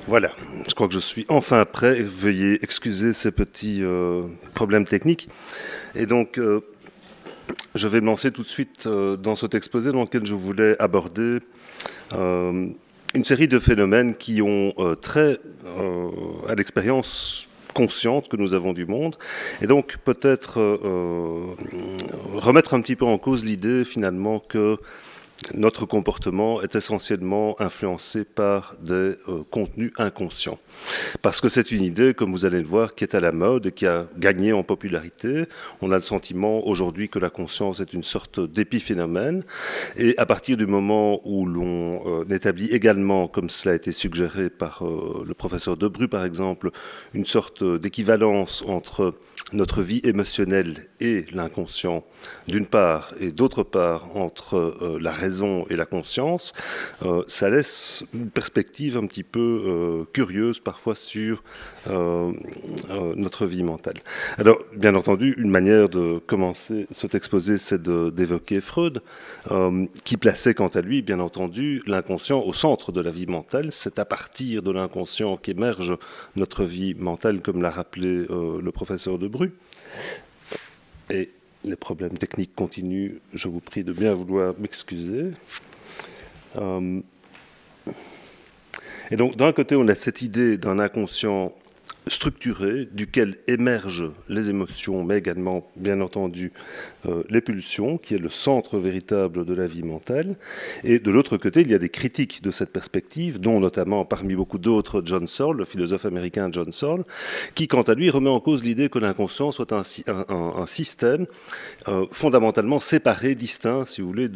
Voilà, je crois que je suis enfin prêt. Veuillez excuser ces petits problèmes techniques. Et donc, je vais me lancer tout de suite dans cet exposé dans lequel je voulais aborder une série de phénomènes qui ont trait à l'expérience consciente que nous avons du monde, et donc peut-être remettre un petit peu en cause l'idée finalement que notre comportement est essentiellement influencé par des contenus inconscients. Parce que c'est une idée, comme vous allez le voir, qui est à la mode et qui a gagné en popularité. On a le sentiment aujourd'hui que la conscience est une sorte d'épiphénomène. Et à partir du moment où l'on établit également, comme cela a été suggéré par le professeur Debru par exemple, une sorte d'équivalence entre notre vie émotionnelle et l'inconscient, d'une part, et d'autre part, entre la raison et la conscience, ça laisse une perspective un petit peu curieuse parfois sur notre vie mentale. Alors, bien entendu, une manière de commencer cet exposé, c'est d'évoquer Freud, qui plaçait quant à lui, bien entendu, l'inconscient au centre de la vie mentale. C'est à partir de l'inconscient qu'émerge notre vie mentale, comme l'a rappelé le professeur Debru. Et les problèmes techniques continuent, je vous prie de bien vouloir m'excuser. Et donc, d'un côté, on a cette idée d'un inconscient structuré, duquel émergent les émotions, mais également, bien entendu, les pulsions, qui est le centre véritable de la vie mentale. Et de l'autre côté, il y a des critiques de cette perspective, dont notamment, parmi beaucoup d'autres, John Searle, le philosophe américain John Searle, qui, quant à lui, remet en cause l'idée que l'inconscient soit un système fondamentalement séparé, distinct, si vous voulez,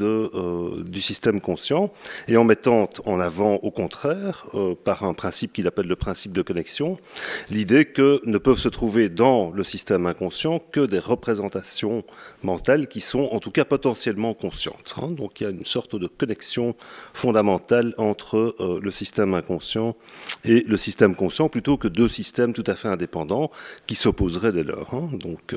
du système conscient, et en mettant en avant, au contraire, par un principe qu'il appelle le principe de connexion, l'idée que ne peuvent se trouver dans le système inconscient que des représentations mentales qui sont en tout cas potentiellement conscientes. Donc il y a une sorte de connexion fondamentale entre le système inconscient et le système conscient, plutôt que deux systèmes tout à fait indépendants qui s'opposeraient dès lors. Donc,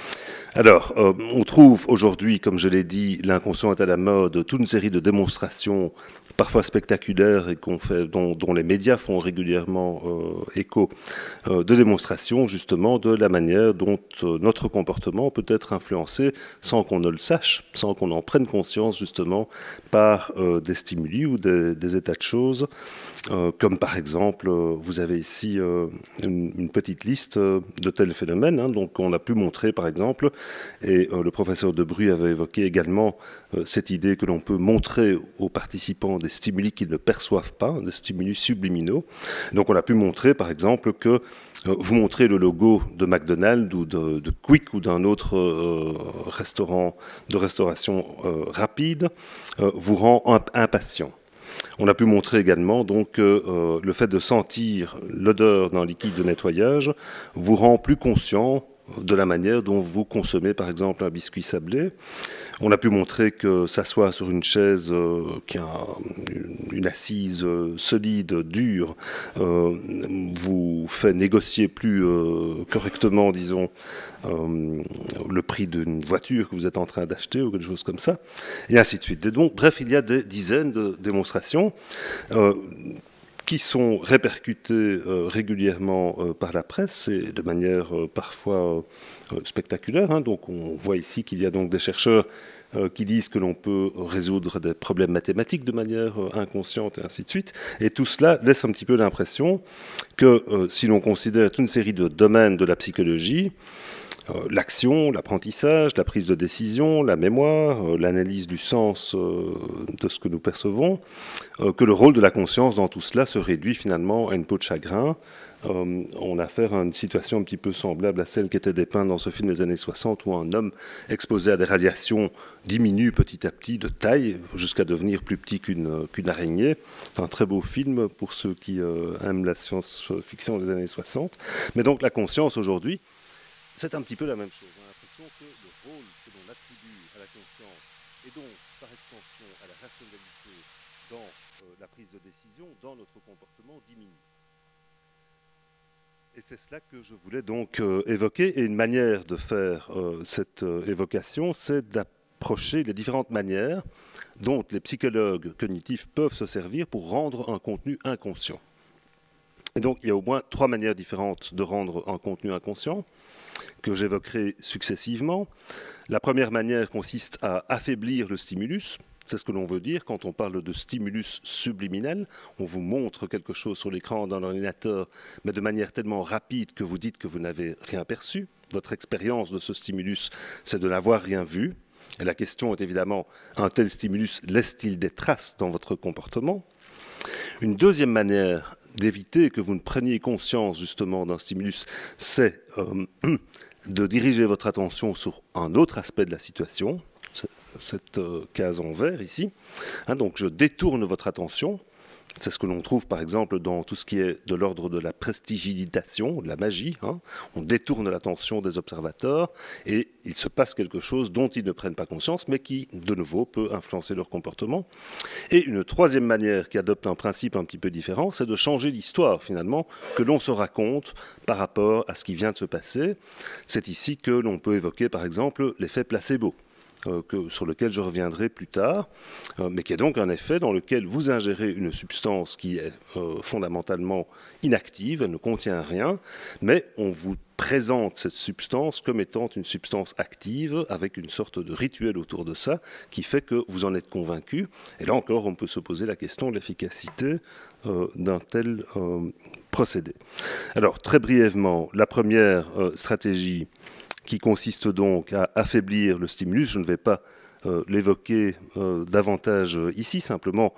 alors, on trouve aujourd'hui, comme je l'ai dit, l'inconscient est à la mode, toute une série de démonstrations parfois spectaculaires et dont les médias font régulièrement écho, de démonstrations justement de la manière dont notre comportement peut être influencé sans qu'on ne le sache, sans qu'on en prenne conscience justement par des stimuli ou des états de choses, comme par exemple, vous avez ici une petite liste de tels phénomènes. Donc on a pu montrer par exemple, et le professeur Debru avait évoqué également cette idée que l'on peut montrer aux participants des stimuli qu'ils ne perçoivent pas, des stimuli subliminaux. Donc on a pu montrer par exemple que vous montrez le logo de McDonald's ou de Quick ou d'un autre restaurant de restauration rapide vous rend impatient. On a pu montrer également donc le fait de sentir l'odeur d'un liquide de nettoyage vous rend plus conscient de la manière dont vous consommez par exemple un biscuit sablé. On a pu montrer que s'asseoir sur une chaise qui a une assise solide, dure, vous fait négocier plus correctement, disons, le prix d'une voiture que vous êtes en train d'acheter ou quelque chose comme ça, et ainsi de suite. Et donc, bref, il y a des dizaines de démonstrations qui sont répercutées régulièrement par la presse et de manière parfois spectaculaire. Donc on voit ici qu'il y a donc des chercheurs qui disent que l'on peut résoudre des problèmes mathématiques de manière inconsciente et ainsi de suite. Et tout cela laisse un petit peu l'impression que si l'on considère toute une série de domaines de la psychologie, l'action, l'apprentissage, la prise de décision, la mémoire, l'analyse du sens de ce que nous percevons, que le rôle de la conscience dans tout cela se réduit finalement à une peau de chagrin. On a affaire à une situation un petit peu semblable à celle qui était dépeinte dans ce film des années 60 où un homme exposé à des radiations diminue petit à petit de taille jusqu'à devenir plus petit qu'une araignée. C'est un très beau film pour ceux qui aiment la science-fiction des années 60. Mais donc la conscience aujourd'hui, c'est un petit peu la même chose. On a l'impression que le rôle que l'on attribue à la conscience et donc par extension à la rationalité dans la prise de décision, dans notre comportement, diminue. Et c'est cela que je voulais donc évoquer. Et une manière de faire cette évocation, c'est d'approcher les différentes manières dont les psychologues cognitifs peuvent se servir pour rendre un contenu inconscient. Et donc, il y a au moins 3 manières différentes de rendre un contenu inconscient, que j'évoquerai successivement. La première manière consiste à affaiblir le stimulus. C'est ce que l'on veut dire quand on parle de stimulus subliminal. On vous montre quelque chose sur l'écran d'un ordinateur, mais de manière tellement rapide que vous dites que vous n'avez rien perçu. Votre expérience de ce stimulus, c'est de n'avoir rien vu. Et la question est évidemment, un tel stimulus laisse-t-il des traces dans votre comportement? Une deuxième manière d'éviter que vous ne preniez conscience justement d'un stimulus, c'est de diriger votre attention sur un autre aspect de la situation, cette case en vert ici. Donc je détourne votre attention. C'est ce que l'on trouve par exemple dans tout ce qui est de l'ordre de la prestidigitation, de la magie. On détourne l'attention des observateurs et il se passe quelque chose dont ils ne prennent pas conscience, mais qui, de nouveau, peut influencer leur comportement. Et une troisième manière qui adopte un principe un petit peu différent, c'est de changer l'histoire, finalement, que l'on se raconte par rapport à ce qui vient de se passer. C'est ici que l'on peut évoquer, par exemple, l'effet placebo. Sur lequel je reviendrai plus tard, mais qui est donc un effet dans lequel vous ingérez une substance qui est fondamentalement inactive, elle ne contient rien, mais on vous présente cette substance comme étant une substance active, avec une sorte de rituel autour de ça, qui fait que vous en êtes convaincu. Et là encore, on peut se poser la question de l'efficacité d'un tel procédé. Alors, très brièvement, la première stratégie qui consiste donc à affaiblir le stimulus. Je ne vais pas l'évoquer davantage ici, simplement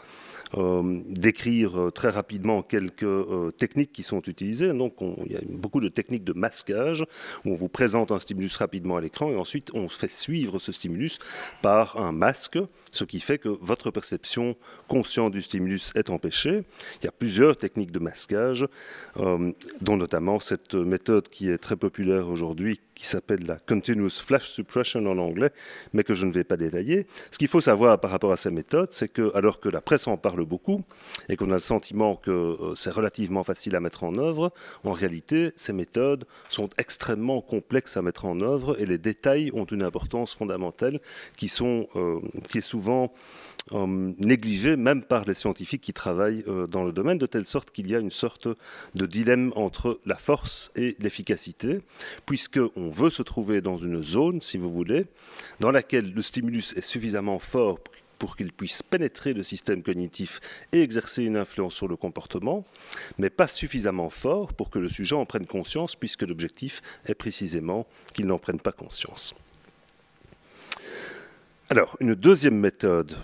décrire très rapidement quelques techniques qui sont utilisées. Donc il y a beaucoup de techniques de masquage où on vous présente un stimulus rapidement à l'écran et ensuite on fait suivre ce stimulus par un masque, ce qui fait que votre perception consciente du stimulus est empêchée. Il y a plusieurs techniques de masquage, dont notamment cette méthode qui est très populaire aujourd'hui, qui s'appelle la Continuous Flash Suppression en anglais, mais que je ne vais pas détailler. Ce qu'il faut savoir par rapport à ces méthodes, c'est que, alors que la presse en parle beaucoup, et qu'on a le sentiment que c'est relativement facile à mettre en œuvre, en réalité, ces méthodes sont extrêmement complexes à mettre en œuvre, et les détails ont une importance fondamentale qui est souvent négligée, même par les scientifiques qui travaillent dans le domaine, de telle sorte qu'il y a une sorte de dilemme entre la force et l'efficacité, puisqu'on veut se trouver dans une zone, si vous voulez, dans laquelle le stimulus est suffisamment fort pour qu'il puisse pénétrer le système cognitif et exercer une influence sur le comportement, mais pas suffisamment fort pour que le sujet en prenne conscience, puisque l'objectif est précisément qu'il n'en prenne pas conscience. Alors, une deuxième méthode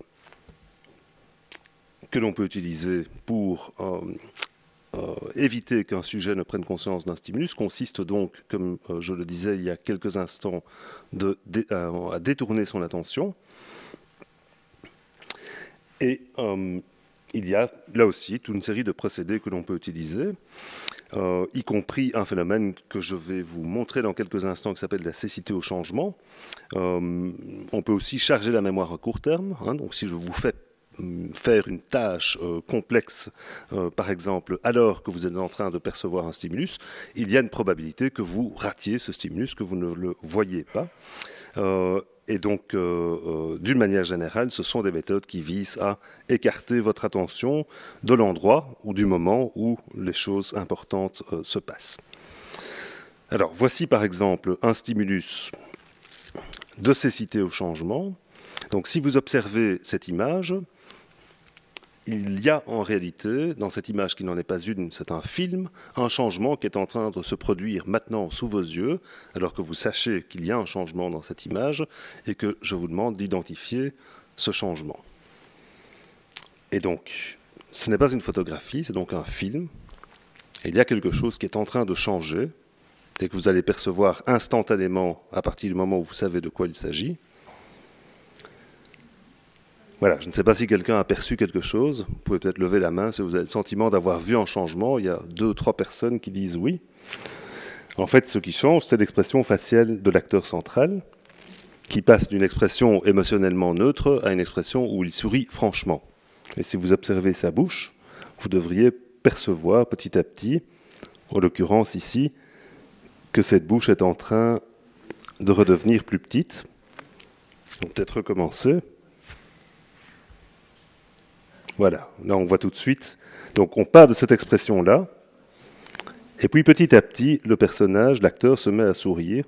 que l'on peut utiliser pour éviter qu'un sujet ne prenne conscience d'un stimulus consiste donc, comme je le disais il y a quelques instants, à détourner son attention. Et il y a là aussi toute une série de procédés que l'on peut utiliser, y compris un phénomène que je vais vous montrer dans quelques instants qui s'appelle la cécité au changement. On peut aussi charger la mémoire à court terme. Donc si je vous fais faire une tâche complexe, par exemple, alors que vous êtes en train de percevoir un stimulus, il y a une probabilité que vous ratiez ce stimulus, que vous ne le voyez pas. Et donc, d'une manière générale, ce sont des méthodes qui visent à écarter votre attention de l'endroit ou du moment où les choses importantes se passent. Alors, voici par exemple un stimulus de cécité au changement. Donc, si vous observez cette image, il y a en réalité, dans cette image qui n'en est pas une, c'est un film, un changement qui est en train de se produire maintenant sous vos yeux, alors que vous sachez qu'il y a un changement dans cette image et que je vous demande d'identifier ce changement. Et donc, ce n'est pas une photographie, c'est donc un film. Et il y a quelque chose qui est en train de changer et que vous allez percevoir instantanément à partir du moment où vous savez de quoi il s'agit. Voilà, je ne sais pas si quelqu'un a perçu quelque chose. Vous pouvez peut-être lever la main si vous avez le sentiment d'avoir vu un changement. Il y a 2 ou 3 personnes qui disent oui. En fait, ce qui change, c'est l'expression faciale de l'acteur central, qui passe d'une expression émotionnellement neutre à une expression où il sourit franchement. Et si vous observez sa bouche, vous devriez percevoir petit à petit, en l'occurrence ici, que cette bouche est en train de redevenir plus petite. On peut peut-être recommencer. Voilà, là on voit tout de suite. Donc on part de cette expression-là, Et puis petit à petit, le personnage, l'acteur, se met à sourire.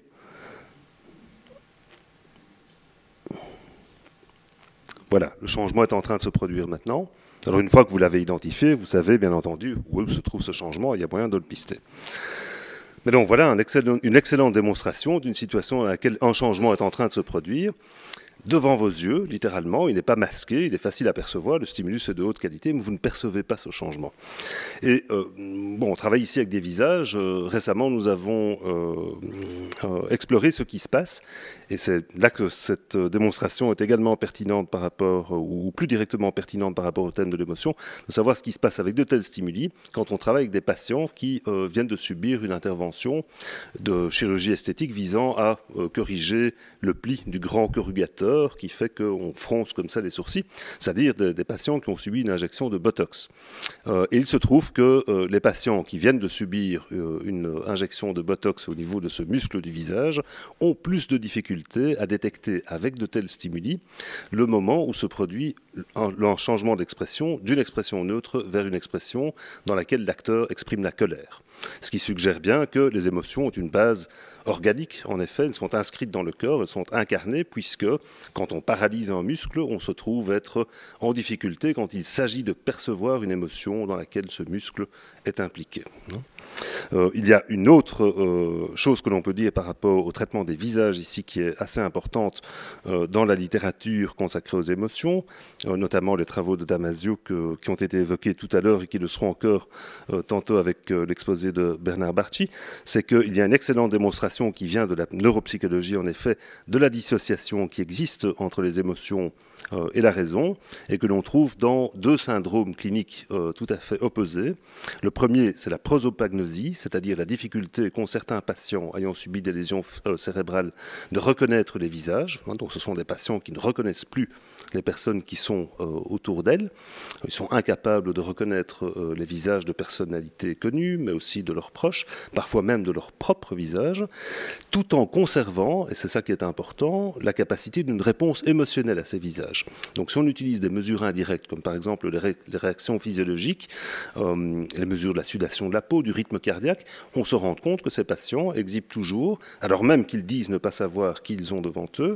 Voilà, le changement est en train de se produire maintenant. Alors une fois que vous l'avez identifié, vous savez bien entendu où se trouve ce changement, il y a moyen de le pister. Mais donc voilà une excellente démonstration d'une situation dans laquelle un changement est en train de se produire. Devant vos yeux, littéralement, il n'est pas masqué, il est facile à percevoir, le stimulus est de haute qualité, mais vous ne percevez pas ce changement. Et bon, on travaille ici avec des visages. Récemment, nous avons exploré ce qui se passe, et c'est là que cette démonstration est également pertinente par rapport, ou plus directement pertinente par rapport au thème de l'émotion, de savoir ce qui se passe avec de tels stimuli quand on travaille avec des patients qui viennent de subir une intervention de chirurgie esthétique visant à corriger le pli du grand corrugateur qui fait qu'on fronce comme ça les sourcils, c'est-à-dire des patients qui ont subi une injection de Botox. Et il se trouve que les patients qui viennent de subir une injection de Botox au niveau de ce muscle du visage ont plus de difficultés à détecter avec de tels stimuli le moment où se produit un changement d'expression d'une expression neutre vers une expression dans laquelle l'acteur exprime la colère. Ce qui suggère bien que les émotions ont une base organiques. En effet, elles sont inscrites dans le corps, elles sont incarnées, puisque quand on paralyse un muscle, on se trouve être en difficulté quand il s'agit de percevoir une émotion dans laquelle ce muscle est impliqué. Il y a une autre chose que l'on peut dire par rapport au traitement des visages ici qui est assez importante dans la littérature consacrée aux émotions, notamment les travaux de Damasio qui ont été évoqués tout à l'heure et qui le seront encore tantôt avec l'exposé de Bernard Barchi, c'est qu'il y a une excellente démonstration qui vient de la neuropsychologie, en effet, de la dissociation qui existe entre les émotions et la raison, et que l'on trouve dans deux syndromes cliniques tout à fait opposés. Le premier, c'est la prosopagnosie, c'est-à-dire la difficulté qu'ont certains patients ayant subi des lésions cérébrales de reconnaître les visages. Donc ce sont des patients qui ne reconnaissent plus les personnes qui sont autour d'elles. Ils sont incapables de reconnaître les visages de personnalités connues, mais aussi de leurs proches, parfois même de leur propre visage, tout en conservant, et c'est ça qui est important, la capacité d'une réponse émotionnelle à ces visages. Donc si on utilise des mesures indirectes, comme par exemple les réactions physiologiques, les mesures de la sudation de la peau, du rythme cardiaque, on se rend compte que ces patients exhibent toujours, alors même qu'ils disent ne pas savoir qui ils ont devant eux,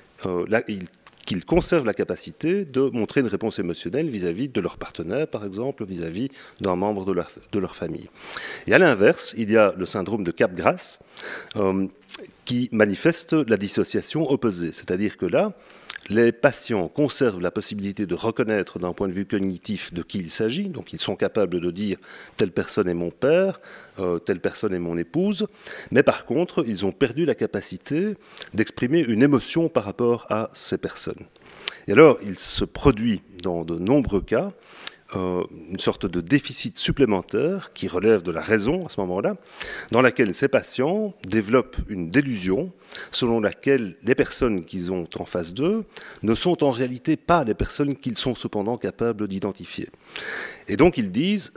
qu'ils conservent la capacité de montrer une réponse émotionnelle vis-à-vis de leur partenaire, par exemple, vis-à-vis d'un membre de leur famille. Et à l'inverse, il y a le syndrome de Capgras, qui manifeste la dissociation opposée. C'est-à-dire que là, les patients conservent la possibilité de reconnaître d'un point de vue cognitif de qui il s'agit, donc ils sont capables de dire telle personne est mon père, telle personne est mon épouse, mais par contre, ils ont perdu la capacité d'exprimer une émotion par rapport à ces personnes. Et alors, il se produit dans de nombreux cas une sorte de déficit supplémentaire qui relève de la raison à ce moment-là, dans laquelle ces patients développent une délusion selon laquelle les personnes qu'ils ont en face d'eux ne sont en réalité pas les personnes qu'ils sont cependant capables d'identifier. Et donc ils disent,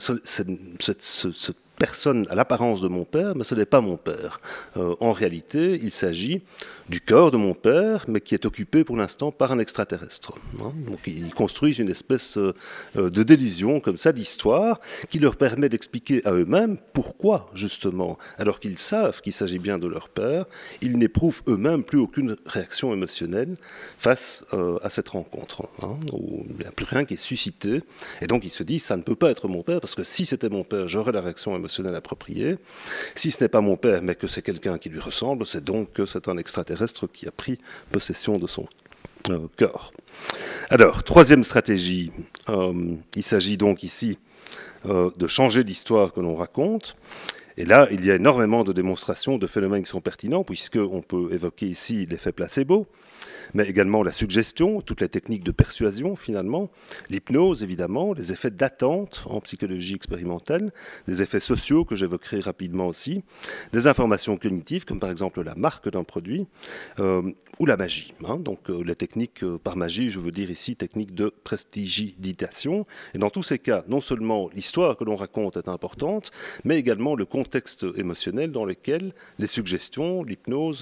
cette personne à l'apparence de mon père, mais ce n'est pas mon père. En réalité, il s'agit du corps de mon père, mais qui est occupé pour l'instant par un extraterrestre. Donc ils construisent une espèce de délusion comme ça, d'histoire, qui leur permet d'expliquer à eux-mêmes pourquoi, justement, alors qu'ils savent qu'il s'agit bien de leur père, ils n'éprouvent eux-mêmes plus aucune réaction émotionnelle face à cette rencontre, où il n'y a plus rien qui est suscité. Et donc ils se disent, ça ne peut pas être mon père, parce que si c'était mon père, j'aurais la réaction émotionnelle appropriée. Si ce n'est pas mon père, mais que c'est quelqu'un qui lui ressemble, c'est donc que c'est un extraterrestre qui a pris possession de son corps. Alors, troisième stratégie, il s'agit donc ici de changer l'histoire que l'on raconte. Et là, il y a énormément de démonstrations de phénomènes qui sont pertinents, puisqu'on peut évoquer ici l'effet placebo, mais également la suggestion, toutes les techniques de persuasion finalement, l'hypnose évidemment, les effets d'attente en psychologie expérimentale, des effets sociaux que j'évoquerai rapidement aussi, des informations cognitives comme par exemple la marque d'un produit ou la magie. Donc les techniques par magie, je veux dire ici techniques de prestidigitation. Et dans tous ces cas, non seulement l'histoire que l'on raconte est importante, mais également le contexte émotionnel dans lequel les suggestions, l'hypnose,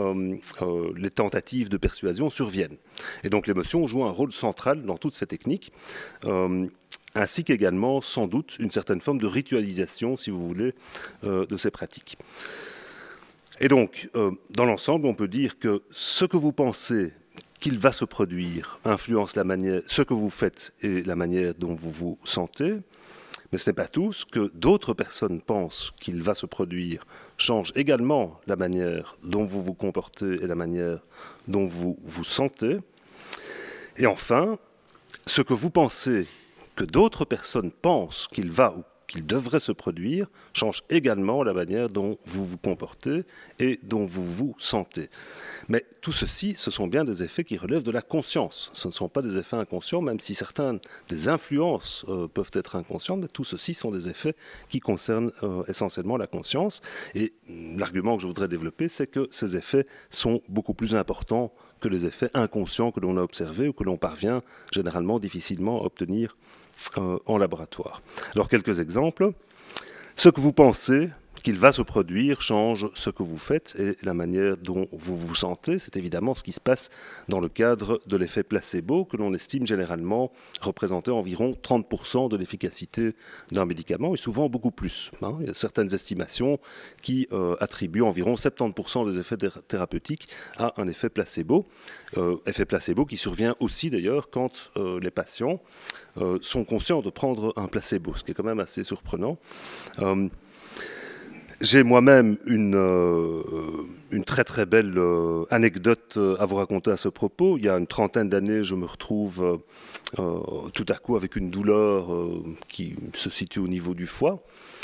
les tentatives de persuasion surviennent. Et donc l'émotion joue un rôle central dans toutes ces techniques. ainsi qu'également, sans doute, une certaine forme de ritualisation, si vous voulez, de ces pratiques. Et donc, dans l'ensemble, on peut dire que ce que vous pensez qu'il va se produire influence la manière, ce que vous faites et la manière dont vous vous sentez, mais ce n'est pas tout. Ce que d'autres personnes pensent qu'il va se produire change également la manière dont vous vous comportez et la manière dont vous vous sentez. Et enfin, ce que vous pensez que d'autres personnes pensent qu'il va ou qu'il devrait se produire change également la manière dont vous vous comportez et dont vous vous sentez. Mais tout ceci, ce sont bien des effets qui relèvent de la conscience. Ce ne sont pas des effets inconscients, même si certaines des influences peuvent être inconscientes, mais tout ceci sont des effets qui concernent essentiellement la conscience. Et l'argument que je voudrais développer, c'est que ces effets sont beaucoup plus importants que les effets inconscients que l'on a observés ou que l'on parvient généralement difficilement à obtenir en laboratoire. Alors quelques exemples. Ce que vous pensez qu'il va se produire change ce que vous faites et la manière dont vous vous sentez. C'est évidemment ce qui se passe dans le cadre de l'effet placebo, que l'on estime généralement représenter environ 30% de l'efficacité d'un médicament, et souvent beaucoup plus. Il y a certaines estimations qui attribuent environ 70% des effets thérapeutiques à un effet placebo. Effet placebo qui survient aussi d'ailleurs quand les patients sont conscients de prendre un placebo, ce qui est quand même assez surprenant. J'ai moi-même une très très belle anecdote à vous raconter à ce propos. Il y a une trentaine d'années, je me retrouve tout à coup avec une douleur qui se situe au niveau du foie.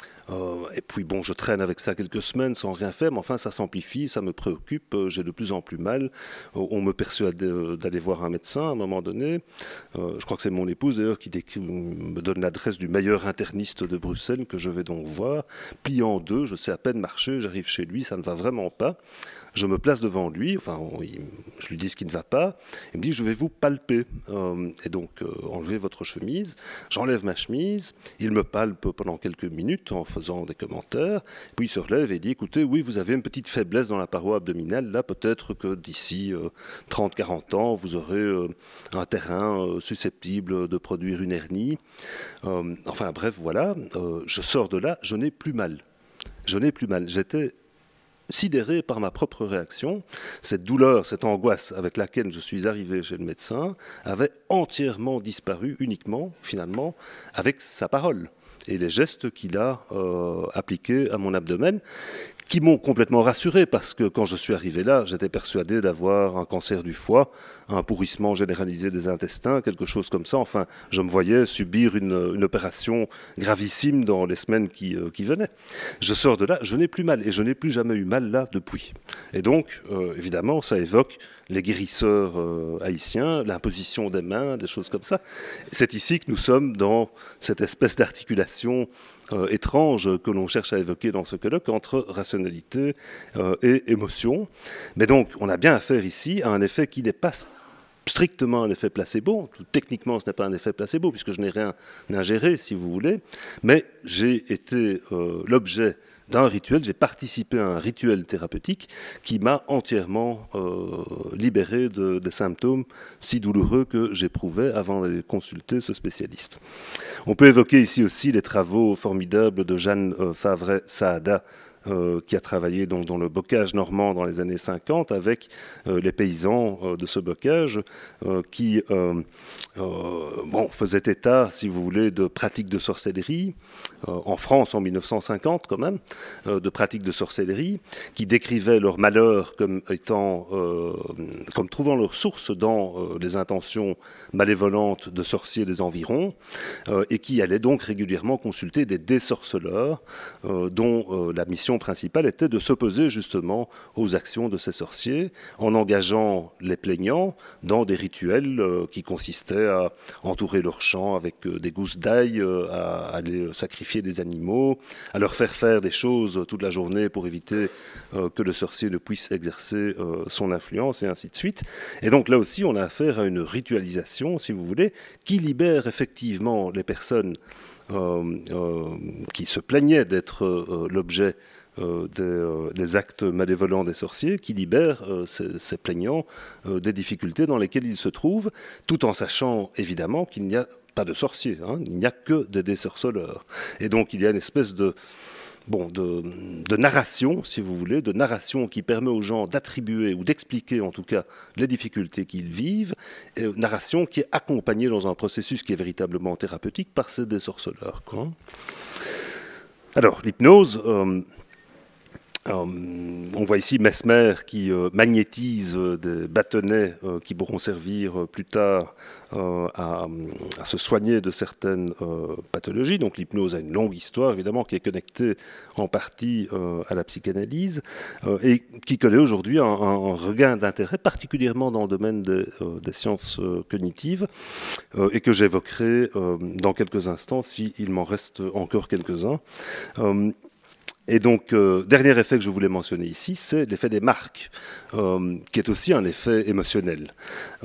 Et puis bon, je traîne avec ça quelques semaines sans rien faire, mais enfin ça s'amplifie, ça me préoccupe, j'ai de plus en plus mal. On me persuade d'aller voir un médecin à un moment donné. Je crois que c'est mon épouse d'ailleurs qui me donne l'adresse du meilleur interniste de Bruxelles que je vais donc voir. Plié en deux, je sais à peine marcher, j'arrive chez lui, ça ne va vraiment pas. Je me place devant lui, enfin, je lui dis ce qui ne va pas. Il me dit, je vais vous palper. Et donc, enlevez votre chemise. J'enlève ma chemise. Il me palpe pendant quelques minutes en faisant des commentaires. Puis il se relève et dit, écoutez, oui, vous avez une petite faiblesse dans la paroi abdominale. Là, peut-être que d'ici 30-40 ans, vous aurez un terrain susceptible de produire une hernie. Enfin, bref, voilà. Je sors de là, je n'ai plus mal. Je n'ai plus mal. J'étais sidéré par ma propre réaction. Cette douleur, cette angoisse avec laquelle je suis arrivé chez le médecin avait entièrement disparu uniquement, finalement, avec sa parole et les gestes qu'il a appliqués à mon abdomen, qui m'ont complètement rassuré, parce que quand je suis arrivé là, j'étais persuadé d'avoir un cancer du foie, un pourrissement généralisé des intestins, quelque chose comme ça. Enfin, je me voyais subir une opération gravissime dans les semaines qui venaient. Je sors de là, je n'ai plus mal, et je n'ai plus jamais eu mal là depuis. Et donc, évidemment, ça évoque les guérisseurs haïtiens, l'imposition des mains, des choses comme ça. C'est ici que nous sommes dans cette espèce d'articulation étrange que l'on cherche à évoquer dans ce colloque entre rationalité et émotion. Mais donc, on a bien affaire ici à un effet qui n'est pas strictement un effet placebo. Techniquement, ce n'est pas un effet placebo, puisque je n'ai rien ingéré, si vous voulez, mais j'ai été l'objet d'un rituel, j'ai participé à un rituel thérapeutique qui m'a entièrement libéré des symptômes si douloureux que j'éprouvais avant d'aller consulter ce spécialiste. On peut évoquer ici aussi les travaux formidables de Jeanne Favret-Saada, qui a travaillé donc dans le bocage normand dans les années 50 avec les paysans de ce bocage qui faisaient état, si vous voulez, de pratiques de sorcellerie, en France en 1950 quand même, de pratiques de sorcellerie, qui décrivaient leur malheur comme étant, comme trouvant leur source dans les intentions malévolentes de sorciers des environs, et qui allaient donc régulièrement consulter des désorceleurs dont la mission principale était de s'opposer justement aux actions de ces sorciers en engageant les plaignants dans des rituels qui consistaient à entourer leurs champs avec des gousses d'ail, à aller sacrifier des animaux, à leur faire des choses toute la journée pour éviter que le sorcier ne puisse exercer son influence et ainsi de suite. Et donc là aussi on a affaire à une ritualisation, si vous voulez, qui libère effectivement les personnes qui se plaignaient d'être l'objet des actes malévolents des sorciers, qui libèrent ces plaignants des difficultés dans lesquelles ils se trouvent, tout en sachant évidemment qu'il n'y a pas de sorciers, hein, il n'y a que des désorceleurs. Et donc il y a une espèce de narration, si vous voulez, de narration qui permet aux gens d'attribuer ou d'expliquer en tout cas les difficultés qu'ils vivent, et narration qui est accompagnée dans un processus qui est véritablement thérapeutique par ces désorceleurs, quoi. Alors, l'hypnose, on voit ici Mesmer qui magnétise des bâtonnets qui pourront servir plus tard à se soigner de certaines pathologies. Donc l'hypnose a une longue histoire, évidemment, qui est connectée en partie à la psychanalyse et qui connaît aujourd'hui un regain d'intérêt, particulièrement dans le domaine des sciences cognitives, et que j'évoquerai dans quelques instants, s'il m'en reste encore quelques-uns. Et donc, dernier effet que je voulais mentionner ici, c'est l'effet des marques, qui est aussi un effet émotionnel.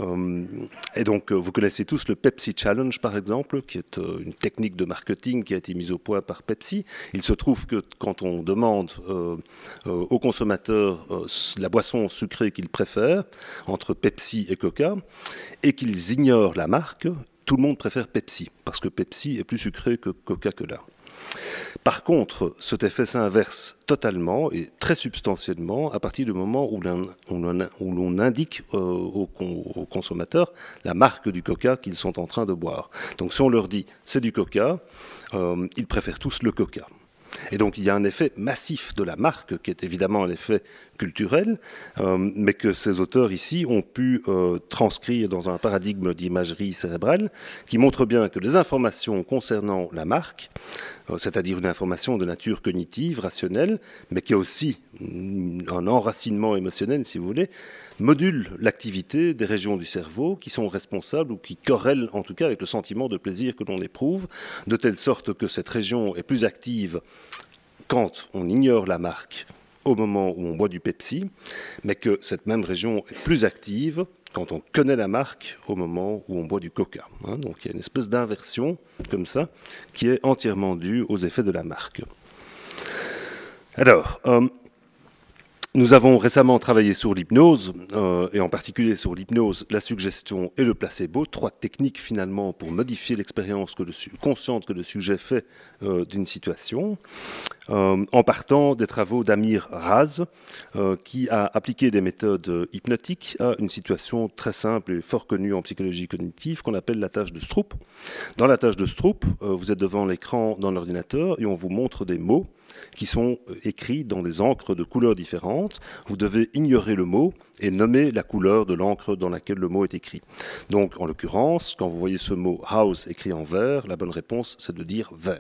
Et donc, vous connaissez tous le Pepsi Challenge, par exemple, qui est une technique de marketing qui a été mise au point par Pepsi. Il se trouve que quand on demande aux consommateurs la boisson sucrée qu'ils préfèrent, entre Pepsi et Coca, et qu'ils ignorent la marque, tout le monde préfère Pepsi, parce que Pepsi est plus sucré que Coca-Cola. Par contre, cet effet s'inverse totalement et très substantiellement à partir du moment où l'on indique aux consommateurs la marque du coca qu'ils sont en train de boire. Donc si on leur dit c'est du coca, ils préfèrent tous le coca. Et donc il y a un effet massif de la marque qui est évidemment un effet culturel, mais que ces auteurs ici ont pu transcrire dans un paradigme d'imagerie cérébrale qui montre bien que les informations concernant la marque, c'est-à-dire une information de nature cognitive, rationnelle, mais qui a aussi un enracinement émotionnel, si vous voulez, modulent l'activité des régions du cerveau qui sont responsables ou qui corrèlent en tout cas avec le sentiment de plaisir que l'on éprouve, de telle sorte que cette région est plus active quand on ignore la marque au moment où on boit du Pepsi, mais que cette même région est plus active quand on connaît la marque au moment où on boit du coca. Donc il y a une espèce d'inversion comme ça qui est entièrement due aux effets de la marque. Alors, nous avons récemment travaillé sur l'hypnose, et en particulier sur l'hypnose, la suggestion et le placebo, 3 techniques finalement pour modifier l'expérience consciente que le sujet fait d'une situation, en partant des travaux d'Amir Raz, qui a appliqué des méthodes hypnotiques à une situation très simple et fort connue en psychologie cognitive qu'on appelle la tâche de Stroop. Dans la tâche de Stroop, vous êtes devant l'écran d'un ordinateur et on vous montre des mots qui sont écrits dans des encres de couleurs différentes. Vous devez ignorer le mot et nommer la couleur de l'encre dans laquelle le mot est écrit. Donc, en l'occurrence, quand vous voyez ce mot « house » écrit en vert, la bonne réponse, c'est de dire « vert ».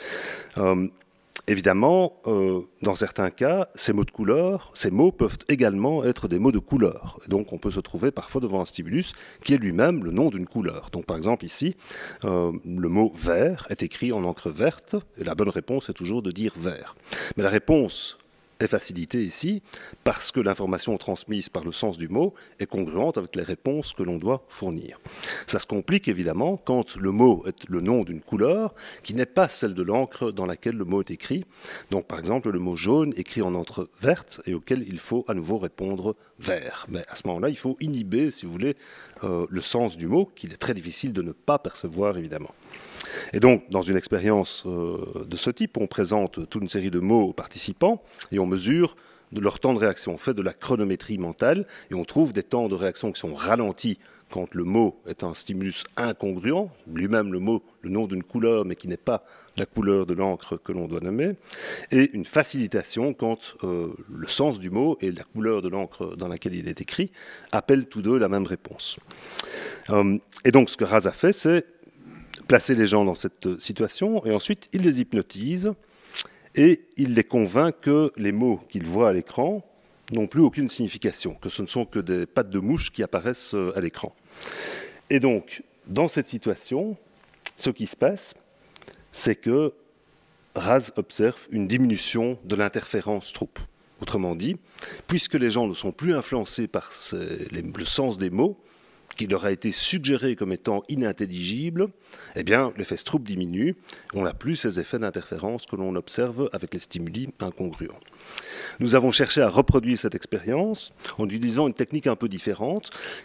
Évidemment, dans certains cas, ces mots peuvent également être des mots de couleur. Donc on peut se trouver parfois devant un stimulus qui est lui-même le nom d'une couleur. Donc par exemple ici, le mot vert est écrit en encre verte, et la bonne réponse est toujours de dire vert. Mais la réponse est facilitée ici parce que l'information transmise par le sens du mot est congruente avec les réponses que l'on doit fournir. Ça se complique évidemment quand le mot est le nom d'une couleur qui n'est pas celle de l'encre dans laquelle le mot est écrit. Donc par exemple le mot jaune écrit en encre verte et auquel il faut à nouveau répondre vert. Mais à ce moment-là, il faut inhiber, si vous voulez, le sens du mot qu'il est très difficile de ne pas percevoir évidemment. Et donc, dans une expérience de ce type, on présente toute une série de mots aux participants et on mesure de leur temps de réaction. On fait de la chronométrie mentale et on trouve des temps de réaction qui sont ralentis quand le mot est un stimulus incongruent, lui-même le mot, le nom d'une couleur, mais qui n'est pas la couleur de l'encre que l'on doit nommer, et une facilitation quand le sens du mot et la couleur de l'encre dans laquelle il est écrit appellent tous deux la même réponse. Et donc, ce que Raz a fait, c'est placer les gens dans cette situation, et ensuite il les hypnotise, et il les convainc que les mots qu'ils voient à l'écran n'ont plus aucune signification, que ce ne sont que des pattes de mouche qui apparaissent à l'écran. Et donc, dans cette situation, ce qui se passe, c'est que Raz observe une diminution de l'interférence troupe. Autrement dit, puisque les gens ne sont plus influencés par le sens des mots, qui leur a été suggéré comme étant inintelligible, eh bien, l'effet Stroop diminue, on n'a plus ces effets d'interférence que l'on observe avec les stimuli incongruents. Nous avons cherché à reproduire cette expérience en utilisant une technique un peu différente qui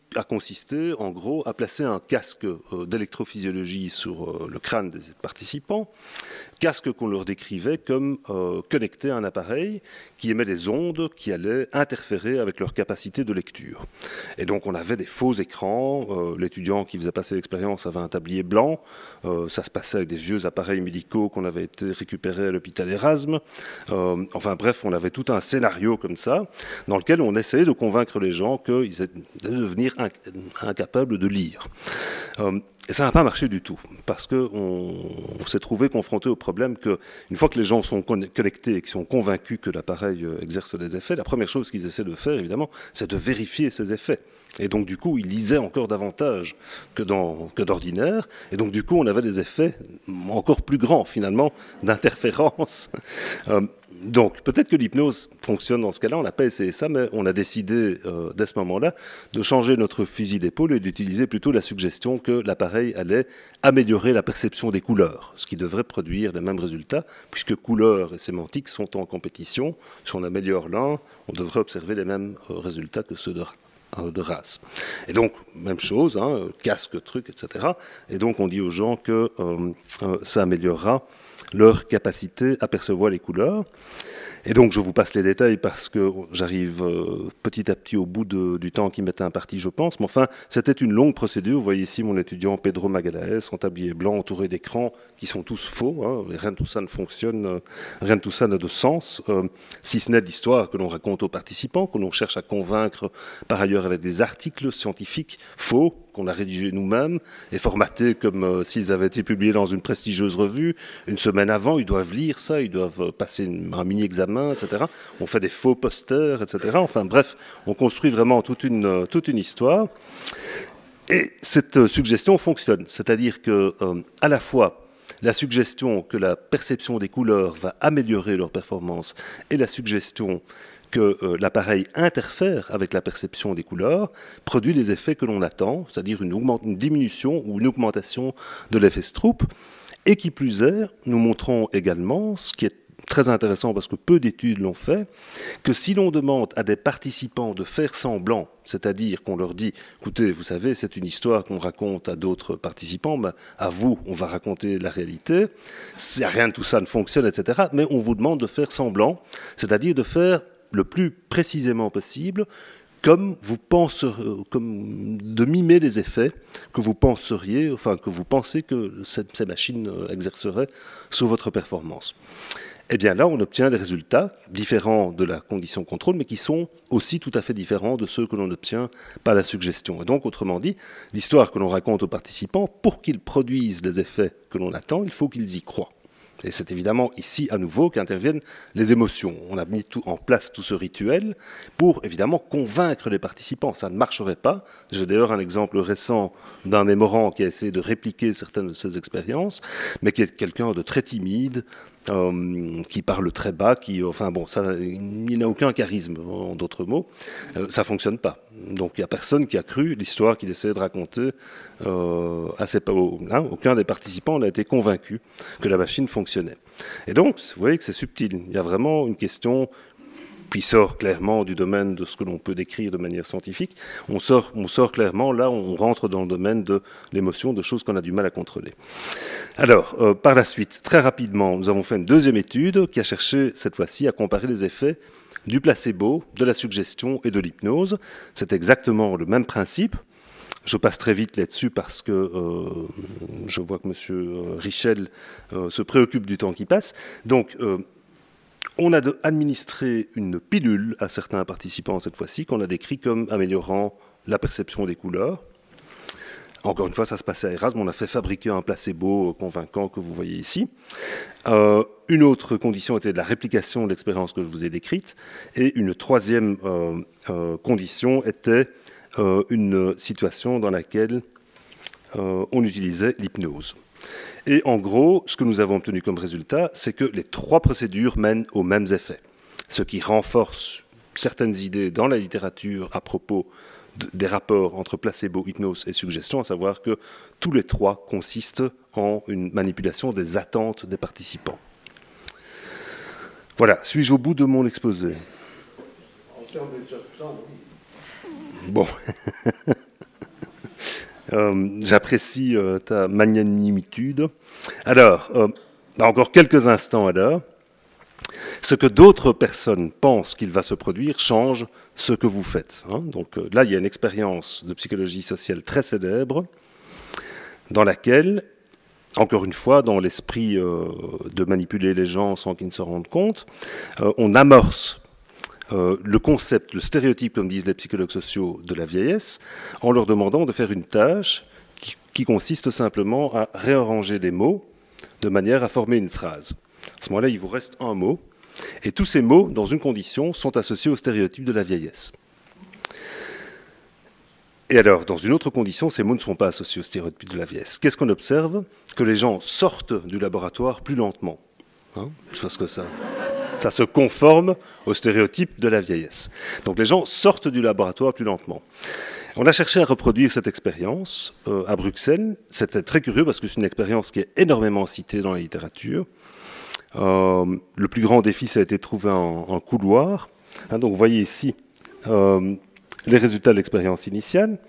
a consisté, en gros, à placer un casque d'électrophysiologie sur le crâne des participants, casque qu'on leur décrivait comme connecté à un appareil qui émet des ondes qui allaient interférer avec leur capacité de lecture. Et donc on avait des faux écrans, l'étudiant qui faisait passer l'expérience avait un tablier blanc, ça se passait avec des vieux appareils médicaux qu'on avait été récupérés à l'hôpital Erasme, enfin bref, on avait tout un scénario comme ça, dans lequel on essayait de convaincre les gens qu'ils allaient devenir incapables de lire. Et ça n'a pas marché du tout, parce qu'on s'est trouvé confronté au problème qu'une fois que les gens sont connectés et qu'ils sont convaincus que l'appareil exerce des effets, la première chose qu'ils essaient de faire, évidemment, c'est de vérifier ces effets. Et donc, du coup, ils lisaient encore davantage que d'ordinaire. Et donc, du coup, on avait des effets encore plus grands, finalement, d'interférence. Donc, peut-être que l'hypnose fonctionne dans ce cas-là, on n'a pas essayé ça, mais on a décidé, dès ce moment-là, de changer notre fusil d'épaule et d'utiliser plutôt la suggestion que l'appareil allait améliorer la perception des couleurs, ce qui devrait produire les mêmes résultats, puisque couleurs et sémantique sont en compétition. Si on améliore l'un, on devrait observer les mêmes résultats que ceux de race. Et donc, même chose, hein, casque, truc, etc. Et donc, on dit aux gens que ça améliorera leur capacité à percevoir les couleurs. Et donc, je vous passe les détails parce que j'arrive petit à petit au bout du temps qui m'était imparti, je pense. Mais enfin, c'était une longue procédure. Vous voyez ici mon étudiant Pedro Magalhães, en tablier blanc, entouré d'écrans qui sont tous faux. Hein, rien de tout ça ne fonctionne, rien de tout ça n'a de sens, si ce n'est l'histoire que l'on raconte aux participants, que l'on cherche à convaincre par ailleurs avec des articles scientifiques faux, qu'on a rédigés nous-mêmes et formatés comme s'ils avaient été publiés dans une prestigieuse revue. Une semaine avant, ils doivent lire ça, ils doivent passer un mini-examen, etc. On fait des faux posters, etc. Enfin bref, on construit vraiment toute une histoire. Et cette suggestion fonctionne, c'est-à-dire que à la fois la suggestion que la perception des couleurs va améliorer leur performance et la suggestion que l'appareil interfère avec la perception des couleurs, produit les effets que l'on attend, c'est-à-dire une diminution ou une augmentation de l'effet Stroop. Et qui plus est, nous montrons également, ce qui est très intéressant parce que peu d'études l'ont fait, que si l'on demande à des participants de faire semblant, c'est-à-dire qu'on leur dit, écoutez, vous savez, c'est une histoire qu'on raconte à d'autres participants, mais à vous, on va raconter la réalité, rien de tout ça ne fonctionne, etc., mais on vous demande de faire semblant, c'est-à-dire de faire le plus précisément possible, comme vous penserez, comme de mimer les effets que vous penseriez, enfin que vous pensez que ces machines exerceraient sur votre performance. Eh bien là, on obtient des résultats différents de la condition contrôle, mais qui sont aussi tout à fait différents de ceux que l'on obtient par la suggestion. Et donc, autrement dit, l'histoire que l'on raconte aux participants, pour qu'ils produisent les effets que l'on attend, il faut qu'ils y croient. Et c'est évidemment ici, à nouveau, qu'interviennent les émotions. On a mis en place tout ce rituel pour, évidemment, convaincre les participants. Ça ne marcherait pas. J'ai d'ailleurs un exemple récent d'un mémorant qui a essayé de répliquer certaines de ces expériences, mais qui est quelqu'un de très timide, qui parle très bas, enfin bon, il n'a aucun charisme, en d'autres mots. Ça ne fonctionne pas. Donc il n'y a personne qui a cru l'histoire qu'il essayait de raconter aucun des participants n'a été convaincu que la machine fonctionnait. Et donc, vous voyez que c'est subtil. Il y a vraiment une question qui sort clairement du domaine de ce que l'on peut décrire de manière scientifique. On sort clairement, là, on rentre dans le domaine de l'émotion, de choses qu'on a du mal à contrôler. Alors, par la suite, très rapidement, nous avons fait une deuxième étude qui a cherché, cette fois-ci, à comparer les effets du placebo, de la suggestion et de l'hypnose. C'est exactement le même principe. Je passe très vite là-dessus parce que je vois que M. Richel se préoccupe du temps qui passe. Donc, on a administré une pilule à certains participants cette fois-ci, qu'on a décrit comme améliorant la perception des couleurs. Encore une fois, ça se passait à Erasme, on a fait fabriquer un placebo convaincant que vous voyez ici. Une autre condition était de la réplication de l'expérience que je vous ai décrite. Et une troisième condition était une situation dans laquelle on utilisait l'hypnose. Et en gros, ce que nous avons obtenu comme résultat, c'est que les trois procédures mènent aux mêmes effets, ce qui renforce certaines idées dans la littérature à propos des rapports entre placebo, hypnose et suggestion, à savoir que tous les trois consistent en une manipulation des attentes des participants. Voilà, suis-je au bout de mon exposé? En termes de substance, oui. Bon. J'apprécie ta magnanimitude. Alors, encore quelques instants alors. Ce que d'autres personnes pensent qu'il va se produire change ce que vous faites. Donc là, il y a une expérience de psychologie sociale très célèbre dans laquelle, encore une fois, dans l'esprit de manipuler les gens sans qu'ils ne se rendent compte, on amorce le concept, le stéréotype, comme disent les psychologues sociaux, de la vieillesse, en leur demandant de faire une tâche qui consiste simplement à réarranger les mots de manière à former une phrase. À ce moment-là, il vous reste un mot, et tous ces mots, dans une condition, sont associés au stéréotype de la vieillesse. Et alors, dans une autre condition, ces mots ne sont pas associés au stéréotype de la vieillesse. Qu'est-ce qu'on observe? Que les gens sortent du laboratoire plus lentement. Parce que ça se conforme au stéréotype de la vieillesse. Donc les gens sortent du laboratoire plus lentement. On a cherché à reproduire cette expérience à Bruxelles. C'était très curieux parce que c'est une expérience qui est énormément citée dans la littérature. Le plus grand défi, ça a été de trouver un couloir. Donc vous voyez ici les résultats de l'expérience initiale.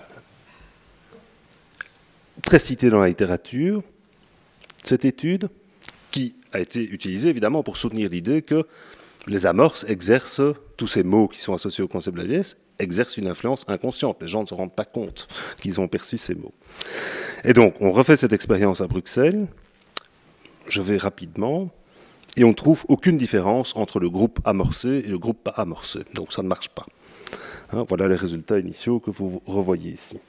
Très citée dans la littérature, cette étude, qui a été utilisée évidemment pour soutenir l'idée que les amorces exercent, tous ces mots qui sont associés au concept de la vieillesse, exercent une influence inconsciente. Les gens ne se rendent pas compte qu'ils ont perçu ces mots. Et donc, on refait cette expérience à Bruxelles. Je vais rapidement. Et on ne trouve aucune différence entre le groupe amorcé et le groupe pas amorcé. Donc ça ne marche pas. Voilà les résultats initiaux que vous revoyez ici.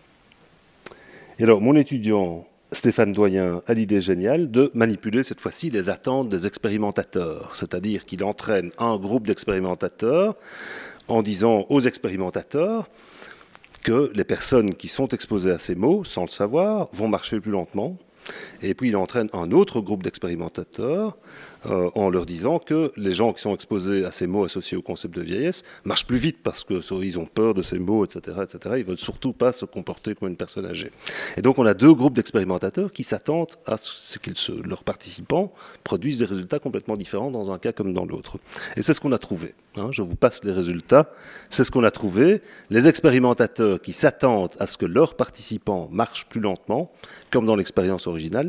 Et alors, mon étudiant Stéphane Doyen a l'idée géniale de manipuler cette fois-ci les attentes des expérimentateurs. C'est-à-dire qu'il entraîne un groupe d'expérimentateurs en disant aux expérimentateurs que les personnes qui sont exposées à ces mots, sans le savoir, vont marcher plus lentement. Et puis il entraîne un autre groupe d'expérimentateurs en leur disant que les gens qui sont exposés à ces mots associés au concept de vieillesse marchent plus vite parce qu'ils ont peur de ces mots, etc., etc. Ils ne veulent surtout pas se comporter comme une personne âgée. Et donc on a deux groupes d'expérimentateurs qui s'attendent à ce que leurs participants produisent des résultats complètement différents dans un cas comme dans l'autre. Et c'est ce qu'on a trouvé. Je vous passe les résultats. C'est ce qu'on a trouvé. Les expérimentateurs qui s'attendent à ce que leurs participants marchent plus lentement, comme dans l'expérience originale,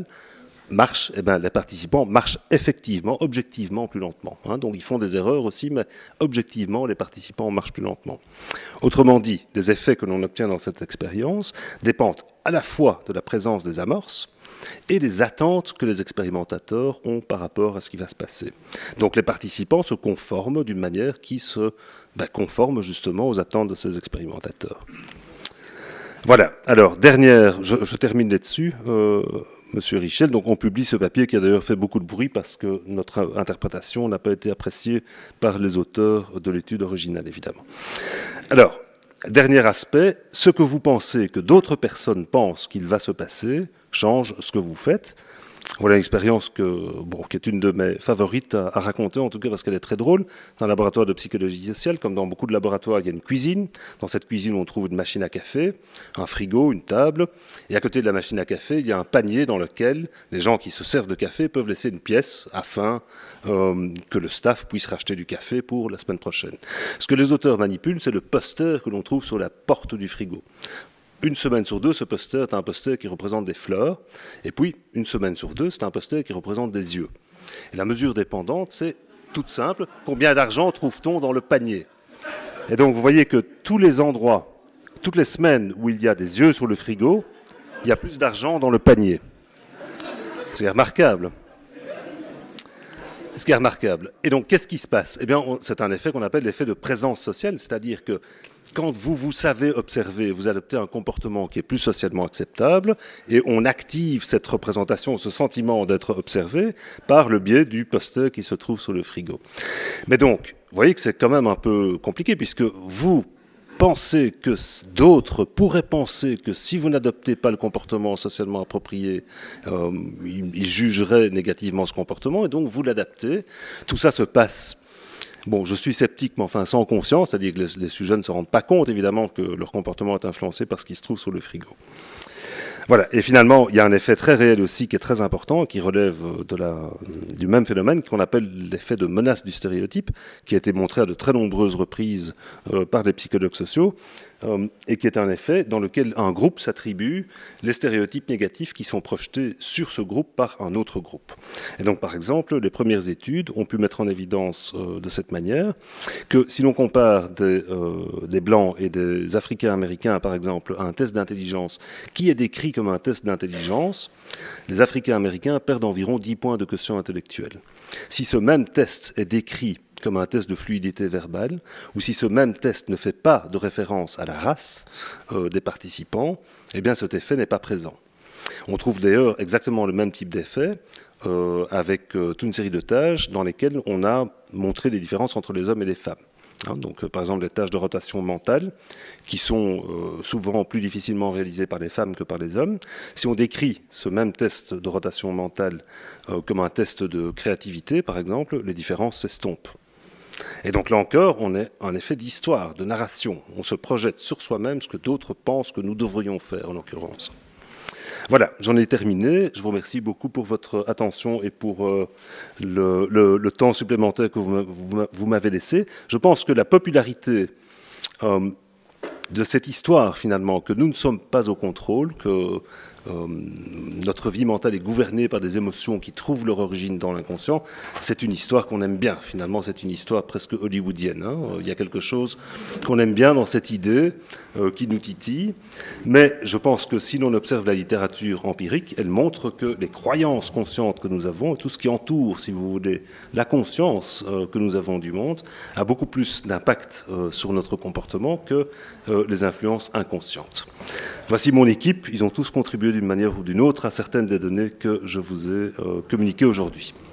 les participants marchent effectivement, objectivement plus lentement. Donc ils font des erreurs aussi, mais objectivement, les participants marchent plus lentement. Autrement dit, les effets que l'on obtient dans cette expérience dépendent à la fois de la présence des amorces et des attentes que les expérimentateurs ont par rapport à ce qui va se passer. Donc les participants se conforment d'une manière qui se conforme justement aux attentes de ces expérimentateurs. Voilà, alors, je termine là-dessus, Monsieur Richel, donc on publie ce papier qui a d'ailleurs fait beaucoup de bruit parce que notre interprétation n'a pas été appréciée par les auteurs de l'étude originale, évidemment. Alors, dernier aspect, ce que vous pensez que d'autres personnes pensent qu'il va se passer change ce que vous faites. Voilà une expérience qui est une de mes favorites à raconter, en tout cas parce qu'elle est très drôle. C'est un laboratoire de psychologie sociale, comme dans beaucoup de laboratoires, il y a une cuisine. Dans cette cuisine, on trouve une machine à café, un frigo, une table. Et à côté de la machine à café, il y a un panier dans lequel les gens qui se servent de café peuvent laisser une pièce afin que le staff puisse racheter du café pour la semaine prochaine. Ce que les auteurs manipulent, c'est le poster que l'on trouve sur la porte du frigo. Une semaine sur deux, ce poster est un poster qui représente des fleurs. Et puis, une semaine sur deux, c'est un poster qui représente des yeux. Et la mesure dépendante, c'est toute simple. Combien d'argent trouve-t-on dans le panier? Et donc, vous voyez que tous les endroits, toutes les semaines où il y a des yeux sur le frigo, il y a plus d'argent dans le panier. C'est remarquable. Ce qui est remarquable. Et donc, qu'est-ce qui se passe? Eh bien, c'est un effet qu'on appelle l'effet de présence sociale, c'est-à-dire que quand vous savez observer, vous adoptez un comportement qui est plus socialement acceptable et on active cette représentation, ce sentiment d'être observé par le biais du poster qui se trouve sur le frigo. Mais donc, vous voyez que c'est quand même un peu compliqué puisque vous pensez que d'autres pourraient penser que si vous n'adoptez pas le comportement socialement approprié, ils jugeraient négativement ce comportement et donc vous l'adaptez. Tout ça se passe. Bon, je suis sceptique, mais enfin sans conscience, c'est-à-dire que les sujets ne se rendent pas compte, évidemment, que leur comportement est influencé par ce qui se trouve sur le frigo. Voilà, et finalement, il y a un effet très réel aussi qui est très important, qui relève du même phénomène qu'on appelle l'effet de menace du stéréotype, qui a été montré à de très nombreuses reprises par les psychologues sociaux. et qui est un effet dans lequel un groupe s'attribue les stéréotypes négatifs qui sont projetés sur ce groupe par un autre groupe. Et donc, par exemple, les premières études ont pu mettre en évidence de cette manière que si l'on compare des Blancs et des Africains-Américains, par exemple, à un test d'intelligence qui est décrit comme un test d'intelligence, les Africains-Américains perdent environ 10 points de quotient intellectuel. Si ce même test est décrit comme un test de fluidité verbale, ou si ce même test ne fait pas de référence à la race des participants, eh bien cet effet n'est pas présent. On trouve d'ailleurs exactement le même type d'effet avec toute une série de tâches dans lesquelles on a montré des différences entre les hommes et les femmes. Donc, par exemple, les tâches de rotation mentale, qui sont souvent plus difficilement réalisées par les femmes que par les hommes. Si on décrit ce même test de rotation mentale comme un test de créativité, par exemple, les différences s'estompent. Et donc là encore, on est un effet d'histoire, de narration. On se projette sur soi-même ce que d'autres pensent que nous devrions faire, en l'occurrence. Voilà, j'en ai terminé. Je vous remercie beaucoup pour votre attention et pour le temps supplémentaire que vous m'avez laissé. Je pense que la popularité de cette histoire, finalement, que nous ne sommes pas au contrôle, que notre vie mentale est gouvernée par des émotions qui trouvent leur origine dans l'inconscient, c'est une histoire qu'on aime bien. Finalement, c'est une histoire presque hollywoodienne. Il y a quelque chose qu'on aime bien dans cette idée qui nous titille. Mais je pense que si l'on observe la littérature empirique, elle montre que les croyances conscientes que nous avons, et tout ce qui entoure, si vous voulez, la conscience que nous avons du monde, a beaucoup plus d'impact sur notre comportement que les influences inconscientes. Voici mon équipe. Ils ont tous contribué d'une manière ou d'une autre à certaines des données que je vous ai communiquées aujourd'hui.